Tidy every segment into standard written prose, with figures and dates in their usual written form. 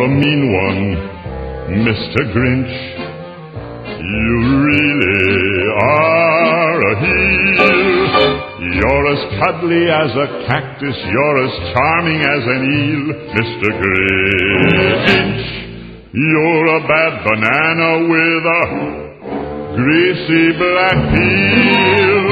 You're a mean one, Mr. Grinch. You really are a heel. You're as cuddly as a cactus, you're as charming as an eel, Mr. Grinch. You're a bad banana with a greasy black peel.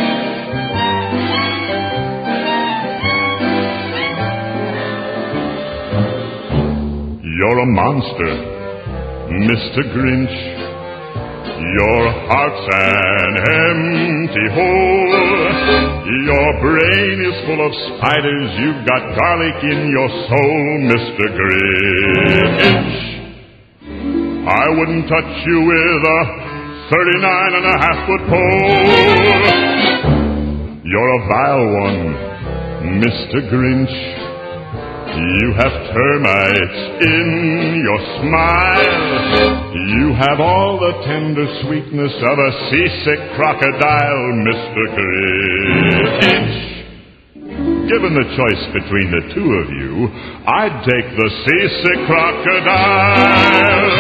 You're a monster, Mr. Grinch. Your heart's an empty hole. Your brain is full of spiders. You've got garlic in your soul, Mr. Grinch. I wouldn't touch you with a 39.5-foot pole. You're a vile one, Mr. Grinch. You have termites in your smile. You have all the tender sweetness of a seasick crocodile, Mr. Grinch. Given the choice between the two of you, I'd take the seasick crocodile.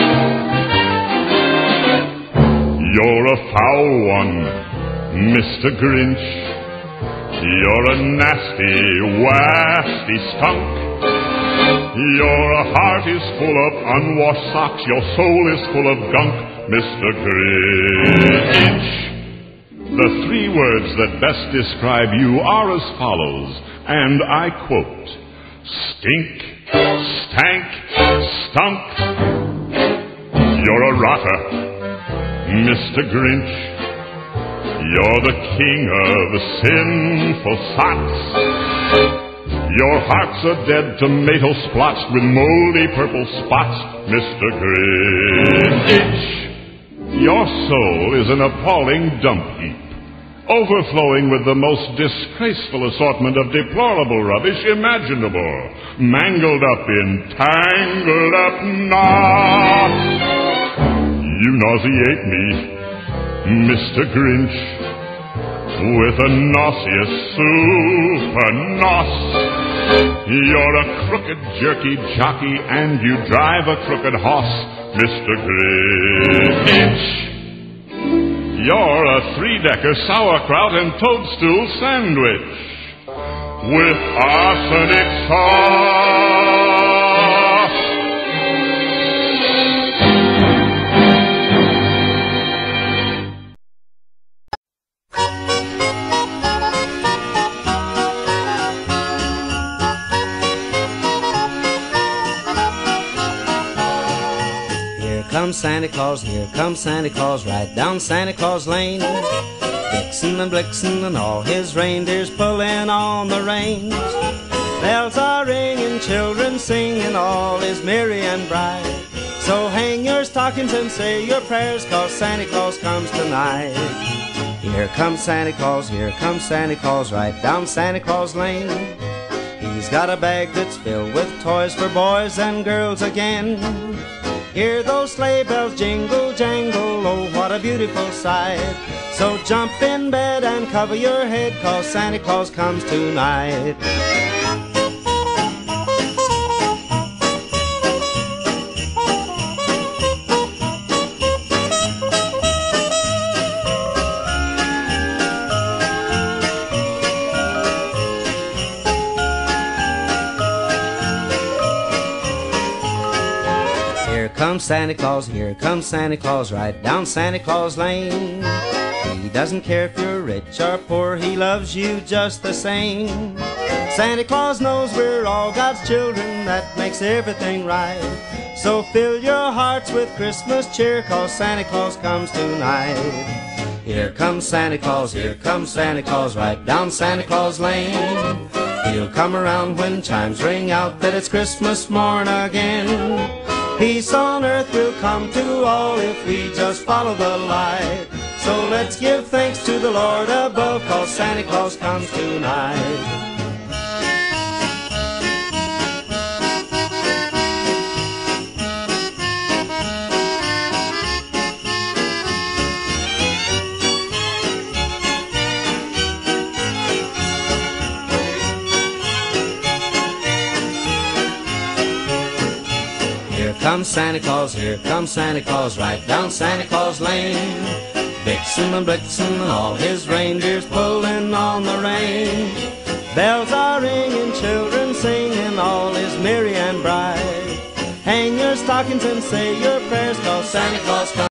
You're a foul one, Mr. Grinch. You're a nasty, wasty skunk. Your heart is full of unwashed socks. Your soul is full of gunk, Mr. Grinch. The three words that best describe you are as follows, and I quote: stink, stank, stunk. You're a rotter, Mr. Grinch. You're the king of sinful sots. Your heart's a dead tomato splotched with moldy purple spots, Mr. Grinch. Your soul is an appalling dump heap, overflowing with the most disgraceful assortment of deplorable rubbish imaginable, mangled up in tangled up knots. You nauseate me, Mr. Grinch, with a nauseous super nos. You're a crooked, jerky jockey, and you drive a crooked hoss, Mr. Grinch. You're a three-decker sauerkraut and toadstool sandwich with arsenic sauce. Santa Claus, here comes Santa Claus, right down Santa Claus Lane. Vixen and Blixen and all his reindeers pulling on the reins. Bells are ringing, children singing, all is merry and bright. So hang your stockings and say your prayers, 'cause Santa Claus comes tonight. Here comes Santa Claus, here comes Santa Claus, right down Santa Claus Lane. He's got a bag that's filled with toys for boys and girls again. Hear those sleigh bells jingle, jangle, oh, what a beautiful sight. So jump in bed and cover your head, 'cause Santa Claus comes tonight. Santa Claus, here comes Santa Claus, right down Santa Claus Lane. He doesn't care if you're rich or poor, he loves you just the same. Santa Claus knows we're all God's children, that makes everything right. So fill your hearts with Christmas cheer, 'cause Santa Claus comes tonight. Here comes Santa Claus, here comes Santa Claus, right down Santa Claus Lane. He'll come around when chimes ring out that it's Christmas morn again. Peace on earth will come to all if we just follow the light. So let's give thanks to the Lord above, 'cause Santa Claus comes tonight. here comes Santa Claus, here comes Santa Claus, right down Santa Claus Lane. Vixen and Blitzen and all his reindeers pulling on the rein. Bells are ringing, children singing, all is merry and bright. Hang your stockings and say your prayers, 'cause Santa Claus comes.